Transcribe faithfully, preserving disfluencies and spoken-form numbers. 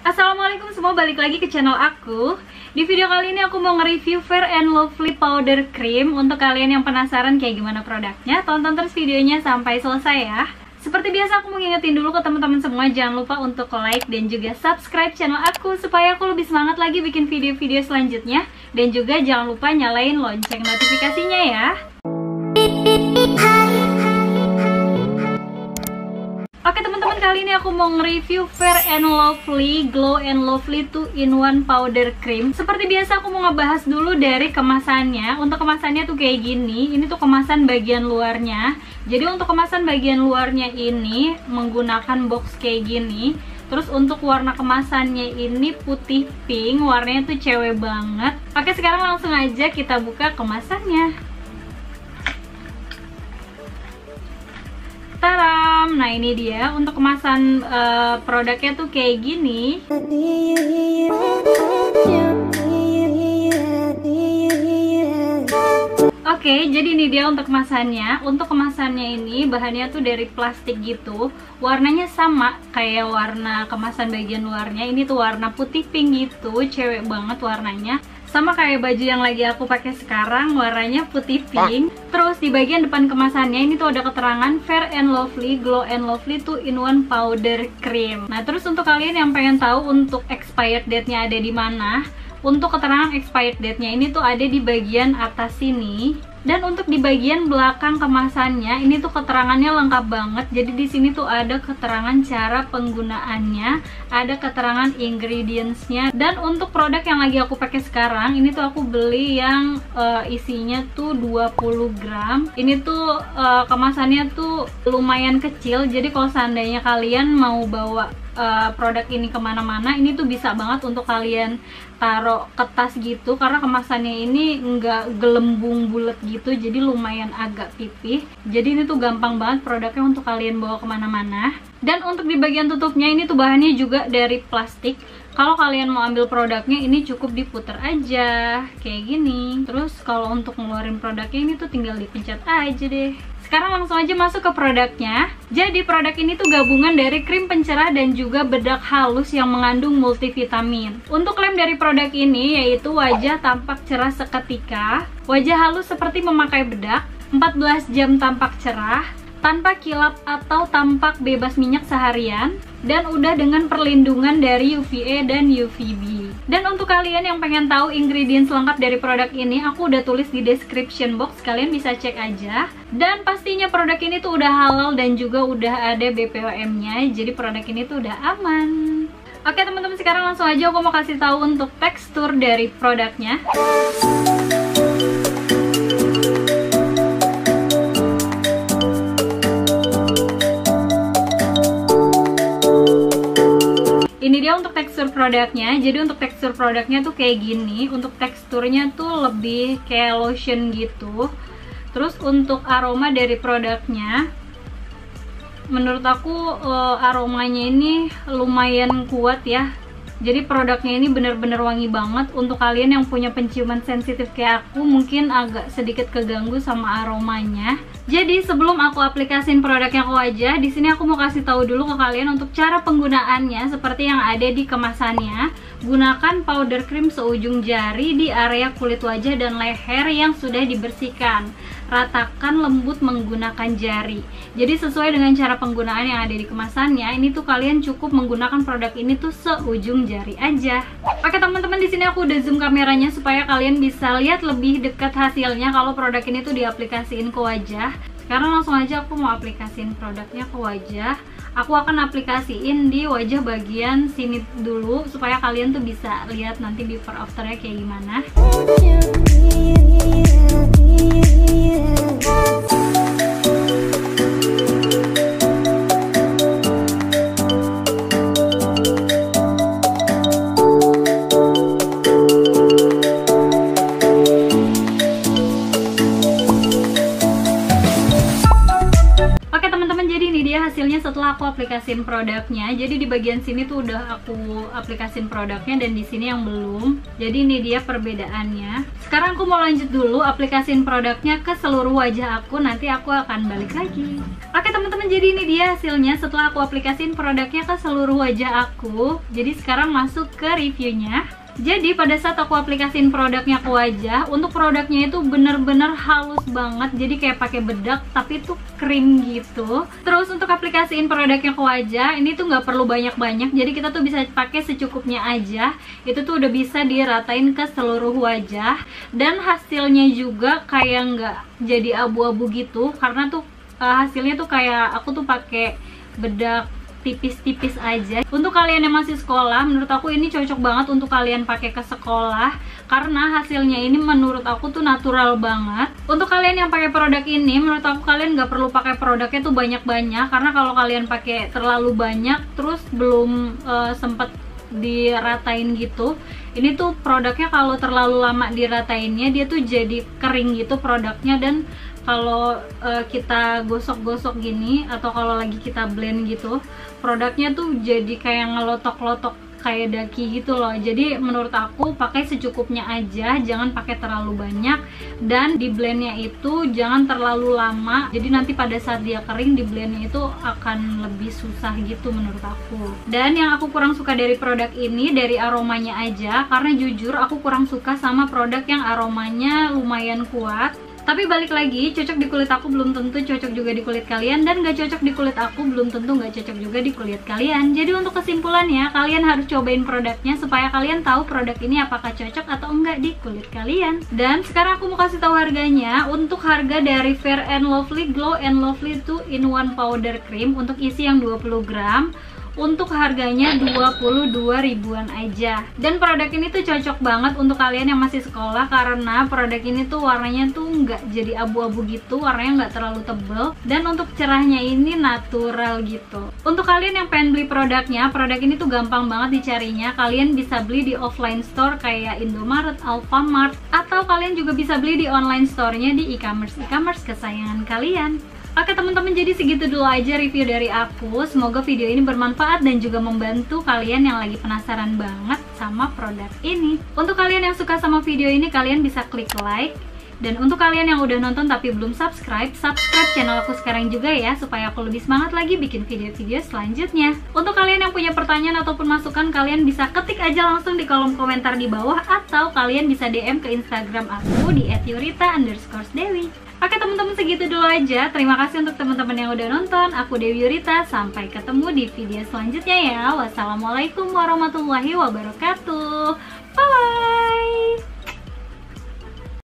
Assalamualaikum semua, balik lagi ke channel aku. Di video kali ini aku mau nge-review Fair and Lovely Powder Cream. Untuk kalian yang penasaran kayak gimana produknya, tonton terus videonya sampai selesai ya. Seperti biasa aku mau ngingetin dulu ke teman-teman semua, jangan lupa untuk like dan juga subscribe channel aku supaya aku lebih semangat lagi bikin video-video selanjutnya. Dan juga jangan lupa nyalain lonceng notifikasinya ya. Oke teman-teman, kali ini aku mau nge-review Fair and Lovely Glow and Lovely two in one Powder Cream. Seperti biasa aku mau ngebahas dulu dari kemasannya. Untuk kemasannya tuh kayak gini. Ini tuh kemasan bagian luarnya. Jadi untuk kemasan bagian luarnya ini menggunakan box kayak gini. Terus untuk warna kemasannya ini putih pink. Warnanya tuh cewek banget. Oke, sekarang langsung aja kita buka kemasannya. Taram, nah ini dia untuk kemasan uh, produknya tuh kayak gini. Oke, jadi ini dia untuk kemasannya. Untuk kemasannya ini bahannya tuh dari plastik gitu. Warnanya sama kayak warna kemasan bagian luarnya. Ini tuh warna putih pink gitu, cewek banget warnanya. Sama kayak baju yang lagi aku pakai sekarang, warnanya putih pink. Terus di bagian depan kemasannya ini tuh ada keterangan Fair and Lovely Glow and Lovely two in one Powder Cream. Nah, terus untuk kalian yang pengen tahu untuk expired date-nya ada di mana, untuk keterangan expired date-nya ini tuh ada di bagian atas sini. Dan untuk di bagian belakang kemasannya ini tuh keterangannya lengkap banget. Jadi di sini tuh ada keterangan cara penggunaannya, ada keterangan ingredients-nya. Dan untuk produk yang lagi aku pakai sekarang, ini tuh aku beli yang uh, isinya tuh dua puluh gram. Ini tuh uh, kemasannya tuh lumayan kecil. Jadi kalau seandainya kalian mau bawa Uh, produk ini kemana-mana, ini tuh bisa banget untuk kalian taruh ke tas gitu, karena kemasannya ini nggak gelembung bulat gitu, jadi lumayan agak pipih. Jadi ini tuh gampang banget produknya untuk kalian bawa kemana-mana. Dan untuk di bagian tutupnya ini tuh bahannya juga dari plastik. Kalau kalian mau ambil produknya ini cukup diputer aja kayak gini. Terus kalau untuk ngeluarin produknya ini tuh tinggal dipencet aja deh. Sekarang langsung aja masuk ke produknya. Jadi produk ini tuh gabungan dari krim pencerah dan juga bedak halus yang mengandung multivitamin. Untuk klaim dari produk ini yaitu wajah tampak cerah seketika, wajah halus seperti memakai bedak, empat belas jam tampak cerah, tanpa kilap atau tampak bebas minyak seharian, dan udah dengan perlindungan dari U V A dan U V B. Dan untuk kalian yang pengen tahu ingredients lengkap dari produk ini, aku udah tulis di description box, kalian bisa cek aja. Dan pastinya produk ini tuh udah halal dan juga udah ada B P O M-nya, jadi produk ini tuh udah aman. Oke teman-teman, sekarang langsung aja aku mau kasih tahu untuk tekstur dari produknya. Ini dia untuk tekstur produknya. Jadi untuk tekstur produknya tuh kayak gini. Untuk teksturnya tuh lebih kayak lotion gitu. Terus untuk aroma dari produknya, menurut aku uh, aromanya ini lumayan kuat ya. Jadi produknya ini bener-bener wangi banget. Untuk kalian yang punya penciuman sensitif kayak aku, mungkin agak sedikit keganggu sama aromanya. Jadi sebelum aku aplikasiin produknya ke wajah, di sini aku mau kasih tahu dulu ke kalian untuk cara penggunaannya seperti yang ada di kemasannya. Gunakan powder cream seujung jari di area kulit wajah dan leher yang sudah dibersihkan. Ratakan lembut menggunakan jari. Jadi sesuai dengan cara penggunaan yang ada di kemasannya, ini tuh kalian cukup menggunakan produk ini tuh seujung jari aja. Oke teman-teman, di sini aku udah zoom kameranya supaya kalian bisa lihat lebih dekat hasilnya kalau produk ini tuh diaplikasiin ke wajah. Sekarang langsung aja aku mau aplikasiin produknya ke wajah. Aku akan aplikasiin di wajah bagian sini dulu supaya kalian tuh bisa lihat nanti before afternya kayak gimana. Hasilnya setelah aku aplikasiin produknya. Jadi di bagian sini tuh udah aku aplikasiin produknya dan di sini yang belum. Jadi ini dia perbedaannya. Sekarang aku mau lanjut dulu aplikasiin produknya ke seluruh wajah aku. Nanti aku akan balik lagi. Oke teman-teman, jadi ini dia hasilnya setelah aku aplikasiin produknya ke seluruh wajah aku. Jadi sekarang masuk ke reviewnya. Jadi pada saat aku aplikasiin produknya ke wajah, untuk produknya itu bener-bener halus banget, jadi kayak pakai bedak tapi itu krim gitu. Terus untuk aplikasiin produknya ke wajah, ini tuh nggak perlu banyak-banyak, jadi kita tuh bisa pakai secukupnya aja. Itu tuh udah bisa diratain ke seluruh wajah, dan hasilnya juga kayak nggak jadi abu-abu gitu, karena tuh uh, hasilnya tuh kayak aku tuh pakai bedak tipis-tipis aja. Untuk kalian yang masih sekolah, menurut aku ini cocok banget untuk kalian pakai ke sekolah karena hasilnya ini menurut aku tuh natural banget. Untuk kalian yang pakai produk ini, menurut aku kalian nggak perlu pakai produknya tuh banyak-banyak, karena kalau kalian pakai terlalu banyak terus belum uh, sempet diratain gitu, ini tuh produknya kalau terlalu lama diratainnya dia tuh jadi kering gitu produknya, dan kalau uh, kita gosok-gosok gini atau kalau lagi kita blend gitu, produknya tuh jadi kayak ngelotok-lotok kayak daki gitu loh. Jadi menurut aku pakai secukupnya aja, jangan pakai terlalu banyak, dan di blendnya itu jangan terlalu lama, jadi nanti pada saat dia kering di blendnya itu akan lebih susah gitu menurut aku. Dan yang aku kurang suka dari produk ini dari aromanya aja, karena jujur aku kurang suka sama produk yang aromanya lumayan kuat. Tapi balik lagi, cocok di kulit aku belum tentu cocok juga di kulit kalian, dan gak cocok di kulit aku belum tentu gak cocok juga di kulit kalian. Jadi untuk kesimpulannya, kalian harus cobain produknya supaya kalian tahu produk ini apakah cocok atau enggak di kulit kalian. Dan sekarang aku mau kasih tahu harganya. Untuk harga dari Fair and Lovely Glow and Lovely two in one Powder Cream untuk isi yang dua puluh gram, untuk harganya dua puluh dua ribuan aja. Dan produk ini tuh cocok banget untuk kalian yang masih sekolah, karena produk ini tuh warnanya tuh nggak jadi abu-abu gitu, warnanya nggak terlalu tebel, dan untuk cerahnya ini natural gitu. Untuk kalian yang pengen beli produknya, produk ini tuh gampang banget dicarinya. Kalian bisa beli di offline store kayak Indomaret, Alfamart, atau kalian juga bisa beli di online store-nya di e-commerce e-commerce kesayangan kalian. Oke teman-teman, jadi segitu dulu aja review dari aku. Semoga video ini bermanfaat dan juga membantu kalian yang lagi penasaran banget sama produk ini. Untuk kalian yang suka sama video ini, kalian bisa klik like. Dan untuk kalian yang udah nonton tapi belum subscribe, subscribe channel aku sekarang juga ya, supaya aku lebih semangat lagi bikin video-video selanjutnya. Untuk kalian yang punya pertanyaan ataupun masukan, kalian bisa ketik aja langsung di kolom komentar di bawah, atau kalian bisa D M ke Instagram aku di et yurita underscore dewi. Oke teman-teman, segitu dulu aja. Terima kasih untuk teman-teman yang udah nonton. Aku Dewi Yurita, sampai ketemu di video selanjutnya ya. Wassalamualaikum warahmatullahi wabarakatuh. Bye.